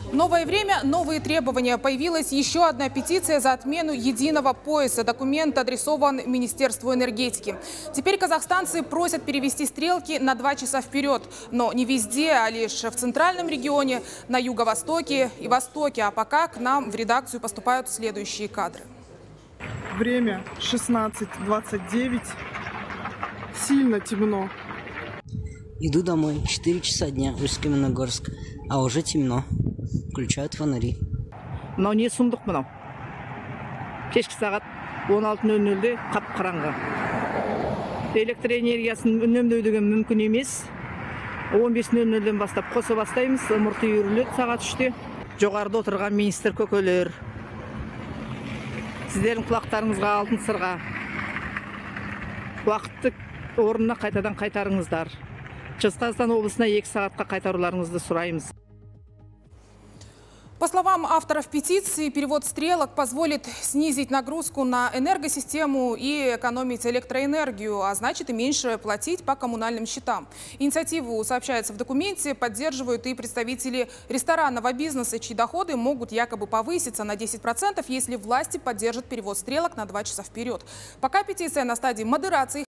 Новое время, новые требования. Появилась еще одна петиция за отмену единого пояса. Документ адресован Министерству энергетики. Теперь казахстанцы просят перевести стрелки на 2 часа вперед. Но не везде, а лишь в центральном регионе, на юго-востоке и востоке. А пока к нам в редакцию поступают следующие кадры. Время 16:29. Сильно темно. Иду домой, 4 часа дня, Усть-Каменогорск, а уже темно. Включают фонари. Мынау не сұмдық мынау. Кешкі сағат 16:00-де қап-қараңғы. Электр энергиясын үнемдеу деген мүмкін емес. 15:00-ден бастап қоса бастаймыз. Ымырты үйіріледі сағат 3-те. Жоғарыда отырған министр көкелер. Сіздердің құлақтарыңызға алтын сырға. Уақытты орнына қайтадан қайтарыңыздар. Шығыс Қазақстан облысына 2 сағатқа қайтаруларыңызды сұраймыз. По словам авторов петиции, перевод стрелок позволит снизить нагрузку на энергосистему и экономить электроэнергию, а значит и меньше платить по коммунальным счетам. Инициативу, сообщается в документе, поддерживают и представители ресторанного бизнеса, чьи доходы могут якобы повыситься на 10%, если власти поддержат перевод стрелок на 2 часа вперед. Пока петиция на стадии модерации.